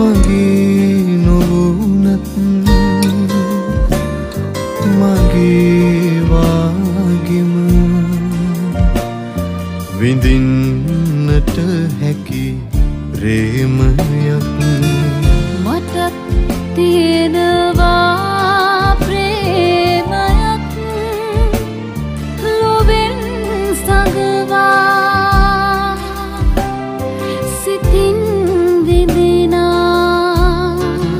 මගේ නොවුනත් මගේ වාගෙම විඳින්නට හැකි ප්‍රේමයක් මටත් තියෙනවා ප්‍රේමයක් ලොවෙන් සඟවා සිතින් විඳිනා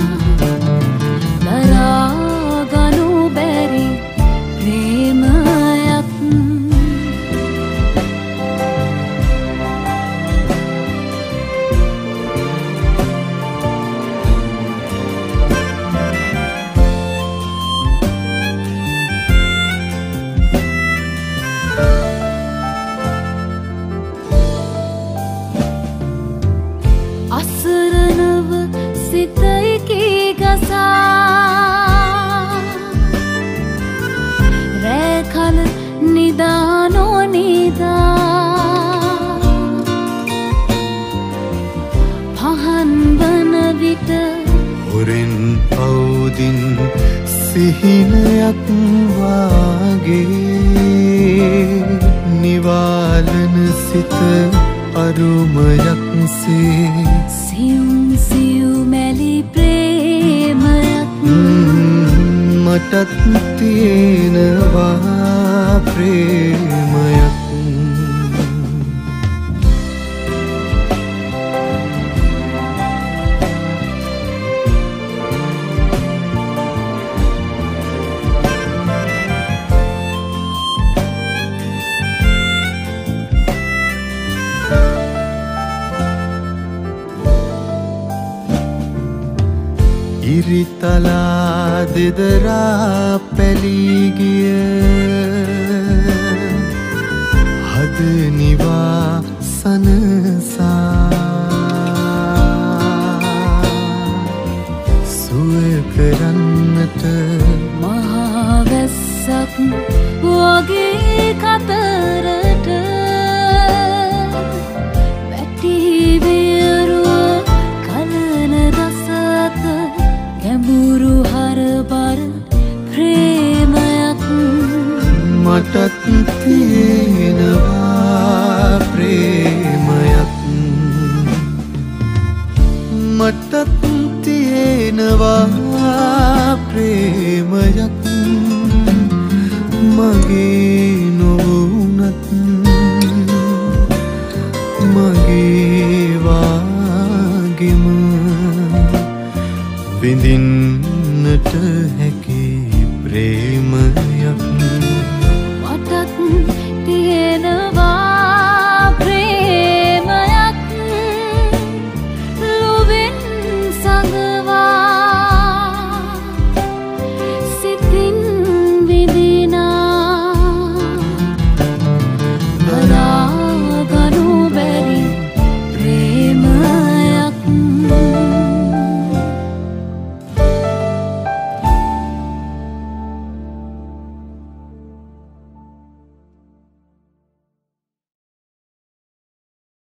දරාගනු බැරි ප්‍රේමයක් අසරණව සිතයිකී ගසා රැකල නිදානෝ නිදා පහන් වන විට හොරෙන් පවුදින් සිහිනයක් වාගේ නිවාලන සිත අරුමයක් සේ සියුම් සියුමැලි ප්‍රේමයක් මටත් තියෙනවා ප්‍රේමයක් ඉරිතලා දෙදරා පැලී ගිය හද නිවා සනසා සුව කරන්නට මහා වැස්සක් වගේ කතරට වැටි වියරුව කලන දසත ගැඹුරු හරබර ප්‍රේමයක් මටත් තියෙනවා ප්‍රේමයක් මටත් තියෙනවා ප්‍රේමයක් මගේ නොවුනත් මගේ වාගෙම විඳින්නට හැකි ප්‍රේමයක්